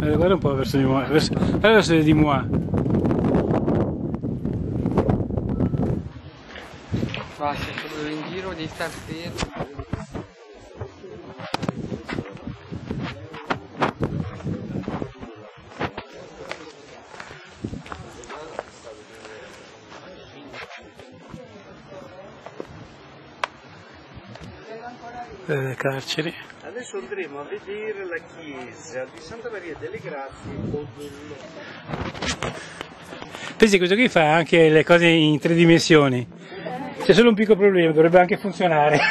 Guarda un po' verso di moi, verso di moi. Basta, solo in giro devi star fermo. Le carceri. Adesso andremo a vedere la chiesa di Santa Maria delle Grazie Odullo. Pensi, questo qui fa anche le cose in 3 dimensioni. C'è solo un piccolo problema, dovrebbe anche funzionare.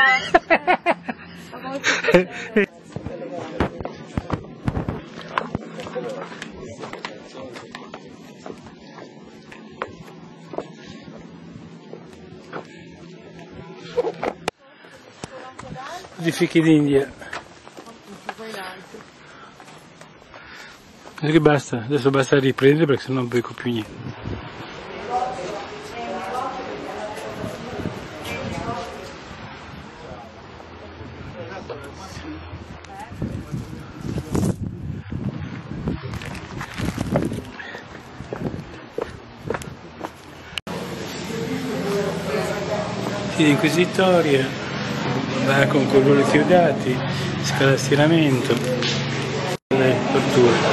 Di fichi d'India. Che basta, adesso basta riprendere perché sennò non becco più niente. Inquisitoria, va con colori chiodati, scala stiramento, le torture.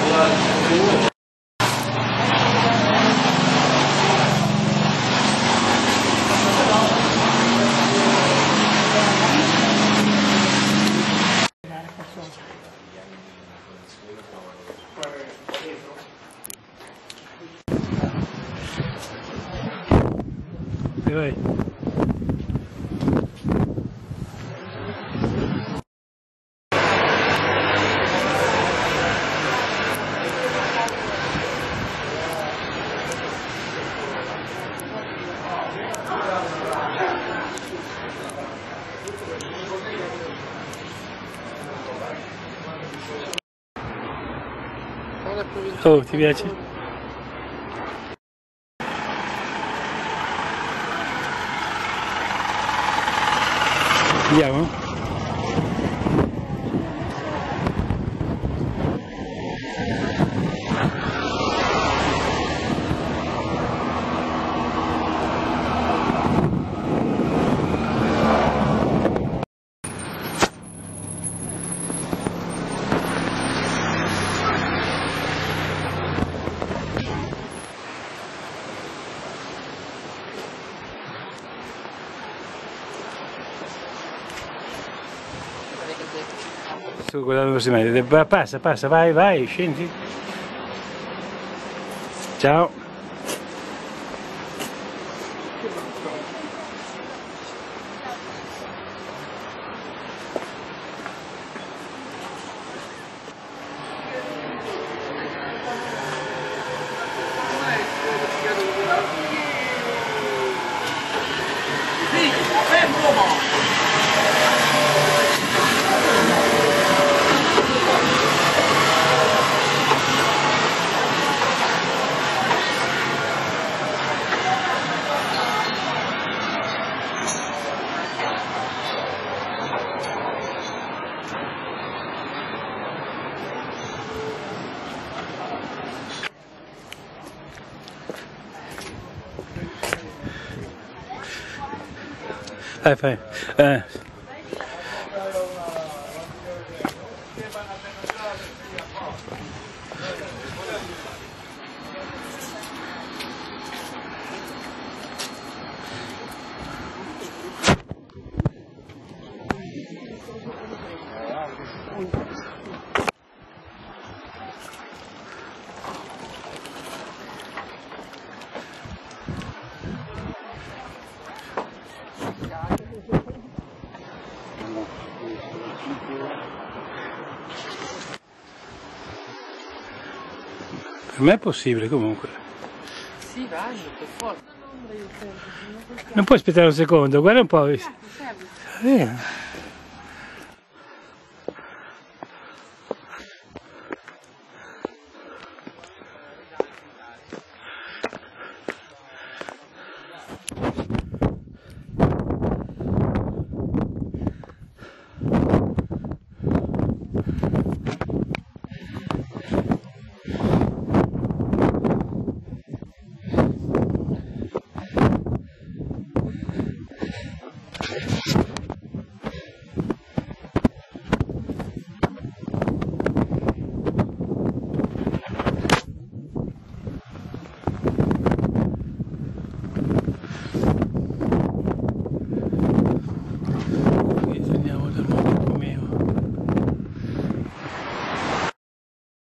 E vai. Oh, ti piace? Andiamo? Sto guardando verso di me, passa, vai, scendi. Ciao. Fai. Per me è possibile comunque. Sì, vai, per forza. Non puoi aspettare un secondo, guarda un po'.